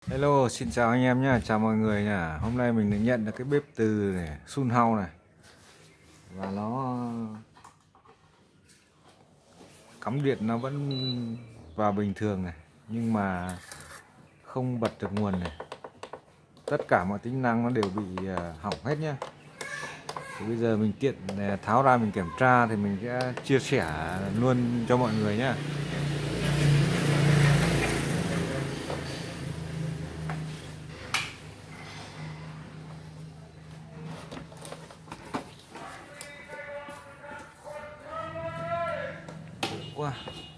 Hello, xin chào anh em nhé, chào mọi người nhá. Hôm nay mình được nhận được cái bếp từ này, Sunhouse này. Và nó cắm điện nó vẫn vào bình thường này, nhưng mà không bật được nguồn này. Tất cả mọi tính năng nó đều bị hỏng hết nhá. Thì bây giờ mình tiện tháo ra mình kiểm tra thì mình sẽ chia sẻ luôn cho mọi người nhá. Wow.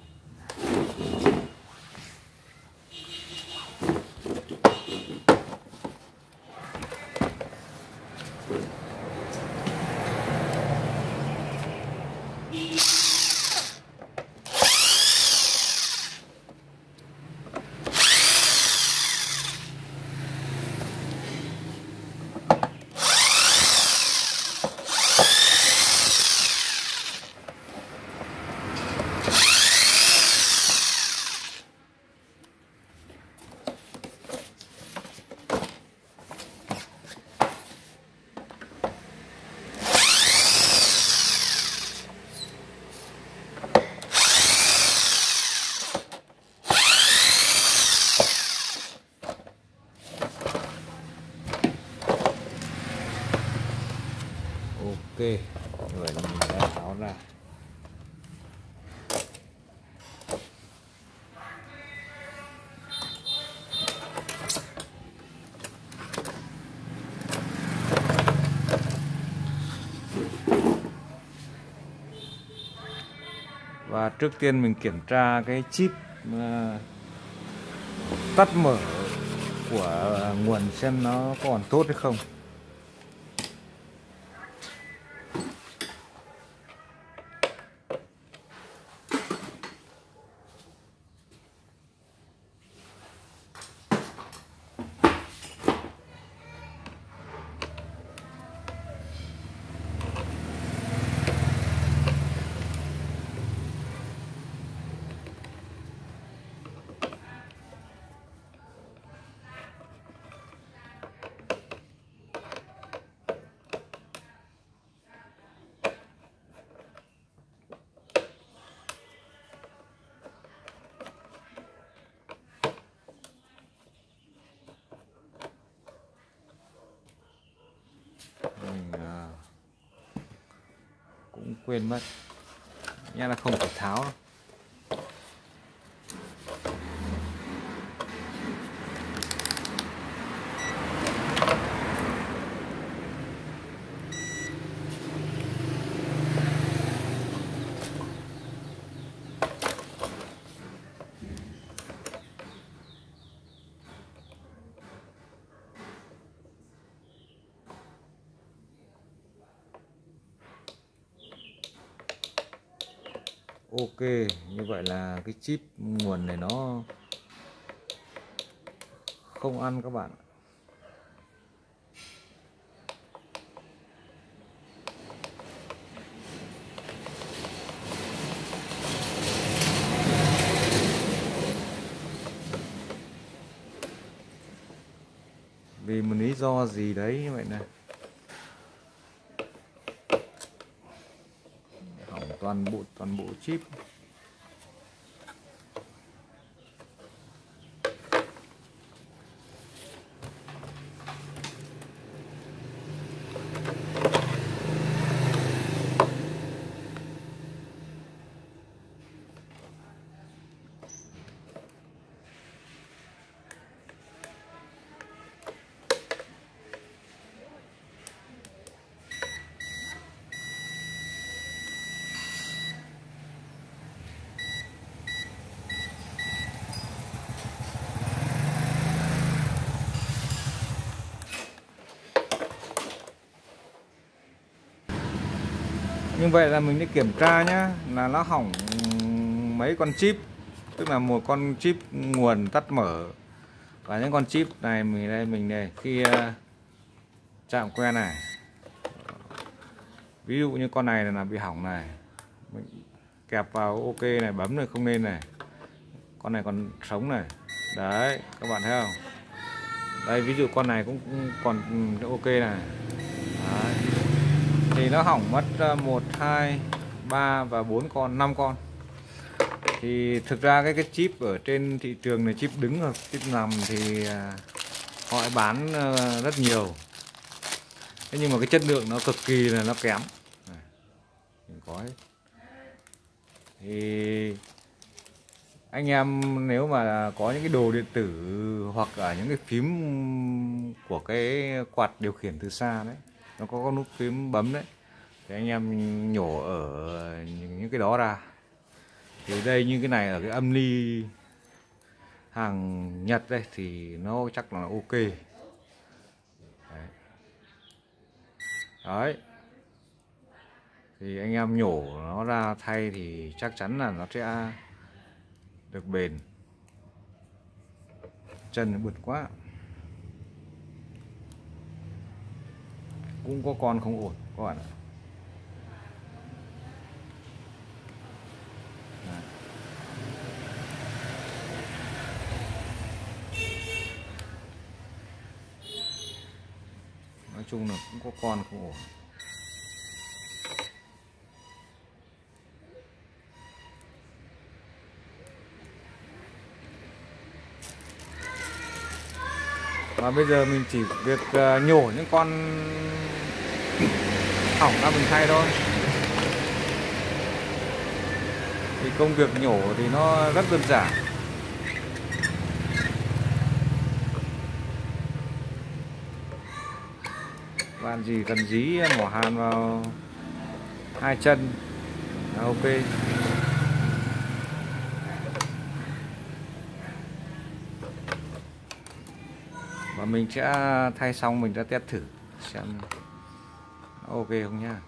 Ok, rồi mình đã tháo ra. Và trước tiên mình kiểm tra cái chip tắt mở của nguồn xem nó còn tốt hay không. Mình cũng quên mất nha, là không phải tháo đâu. Ok, như vậy là cái chip nguồn này nó không ăn các bạn. Vì một lý do gì đấy như vậy này. Hỏng toàn bộ chip. Như vậy là mình đã kiểm tra nhá, là nó hỏng mấy con chip, tức là một con chip nguồn tắt mở và những con chip này mình đây khi chạm que này, ví dụ như con này là bị hỏng này, mình kẹp vào ok này, bấm này không lên này, con này còn sống này, đấy các bạn thấy không, Đây ví dụ con này cũng còn ok này. Đấy. Thì nó hỏng mất 1 2 3 và 4 con, 5 con. Thì thực ra cái chip ở trên thị trường này, chip đứng hoặc chip nằm thì họ bán rất nhiều. Thế nhưng mà cái chất lượng nó cực kỳ là nó kém. Này, mình có hết. Thì anh em nếu mà có những cái đồ điện tử hoặc là những cái phím của cái quạt điều khiển từ xa đấy, nó có con nút phím bấm đấy, thì anh em nhổ ở những cái đó ra. Thì đây như cái này ở cái âm ly hàng Nhật đây thì nó chắc là ok. Đấy. Đấy. Thì anh em nhổ nó ra thay thì chắc chắn là nó sẽ được bền. Chân nó bứt quá. Cũng có con không ổn các bạn ạ. Nói chung là cũng có con không ổn. Và bây giờ mình chỉ việc nhổ những con hỏng ra mình thay thôi. Thì công việc nhổ thì nó rất đơn giản. Bạn chỉ cần dí mỏ hàn vào hai chân là ok. Và mình sẽ thay xong mình sẽ test thử xem nó ok không nhá.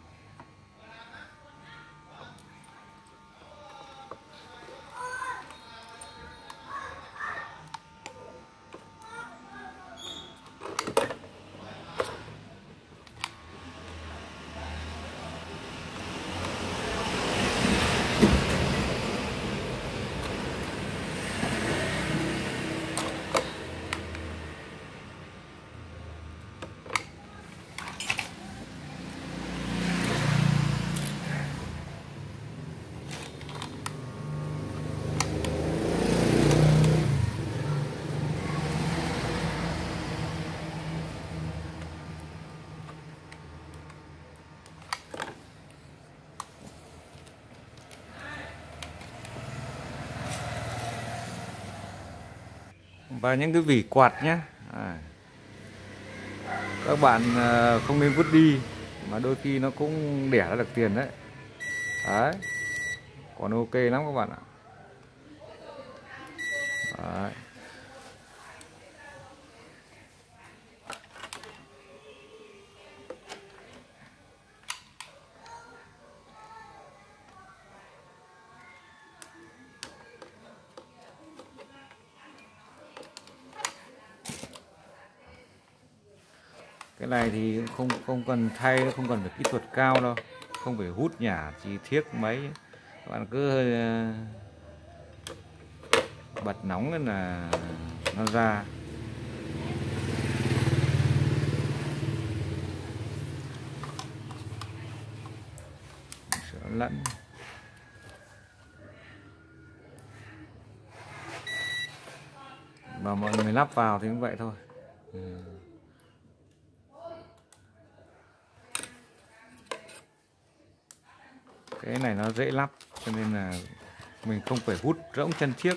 Và những cái vỉ quạt nhé, các bạn không nên vứt đi, mà đôi khi nó cũng đẻ ra được tiền đấy. Đấy, còn ok lắm các bạn ạ. Đấy. Cái này thì không cần thay, không cần phải kỹ thuật cao đâu, không phải hút nhả chi thiết mấy. Các bạn cứ bật nóng lên là nó ra. Sửa lẫn. Và mọi người lắp vào thì cũng vậy thôi. Cái này nó dễ lắp cho nên là mình không phải hút rỗng chân chiếc.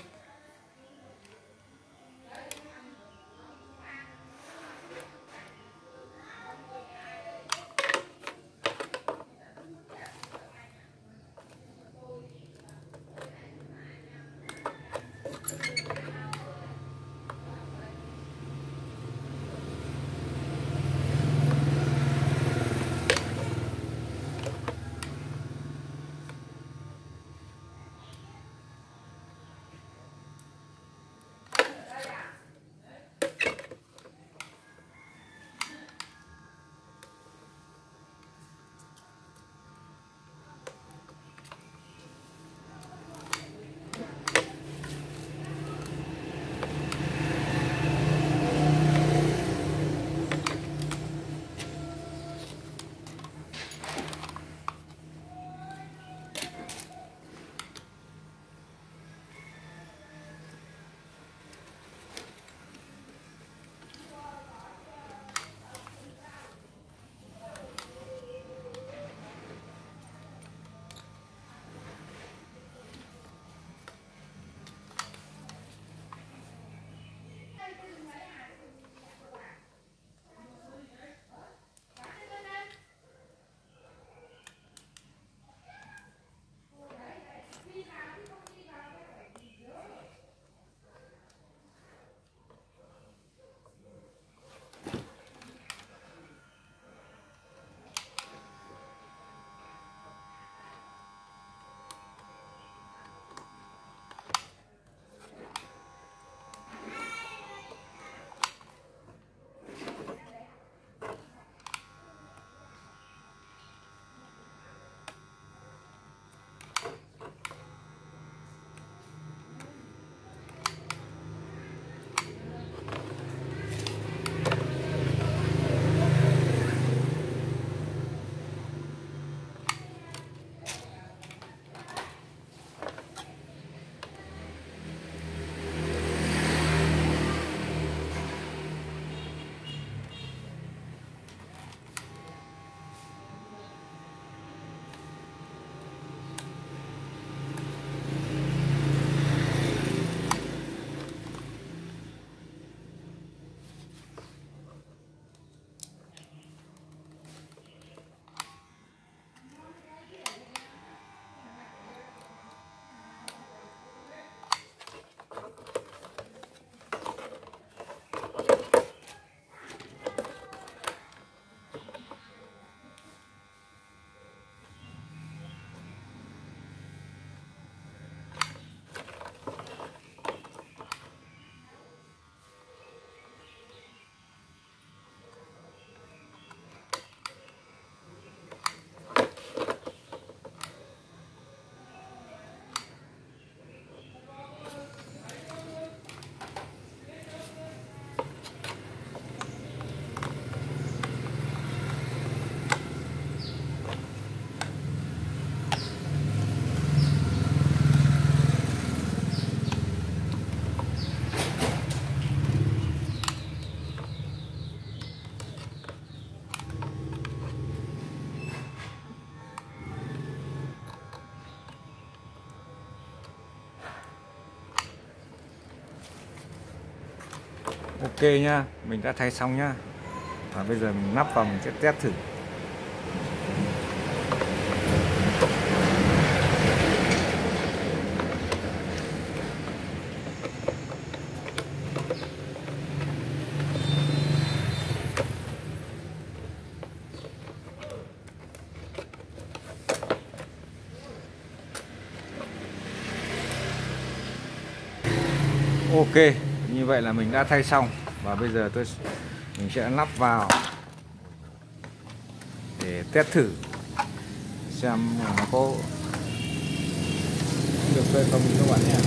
nhá, mình đã thay xong nhá. Và bây giờ mình lắp vào, mình sẽ test thử. Ok, như vậy là mình đã thay xong. Và bây giờ mình sẽ lắp vào để test thử xem nó có được hay không các bạn nhé.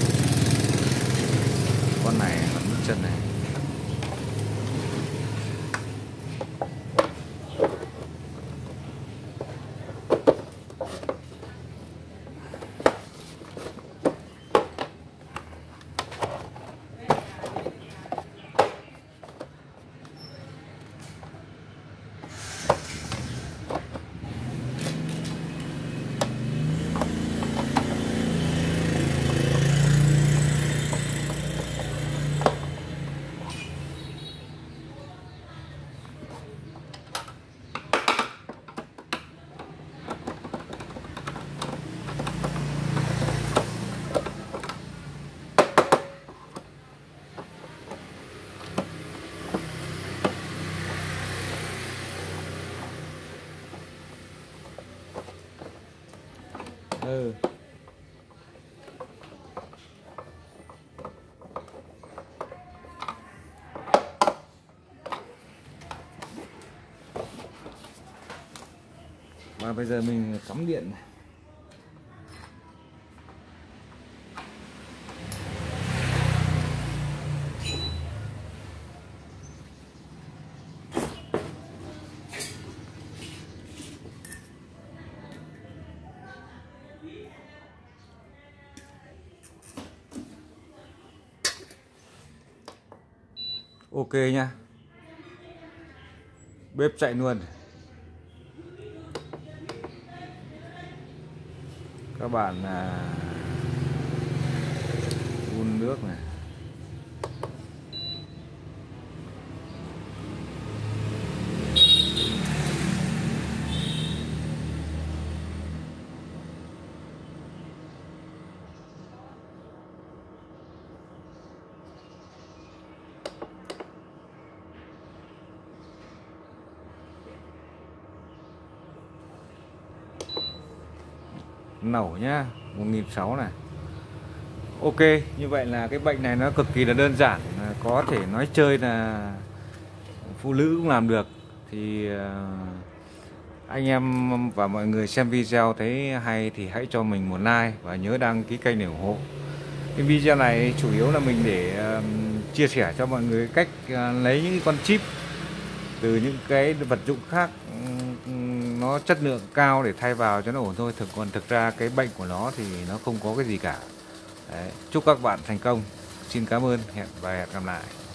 Con này còn bước chân này. Và bây giờ mình cắm điện này. Ok nha, bếp chạy luôn. Các bạn đun nước này. Nẩu nhá, 1.600 này. Ok, như vậy là cái bệnh này nó cực kỳ là đơn giản, có thể nói chơi là phụ nữ cũng làm được. Thì anh em và mọi người xem video thấy hay thì hãy cho mình một like và nhớ đăng ký kênh để ủng hộ. Cái video này chủ yếu là mình để chia sẻ cho mọi người cách lấy những con chip từ những cái vật dụng khác nó chất lượng cao để thay vào cho nó ổn thôi. Còn thực ra cái bệnh của nó thì nó không có cái gì cả. Đấy. Chúc các bạn thành công. Xin cảm ơn và hẹn gặp lại.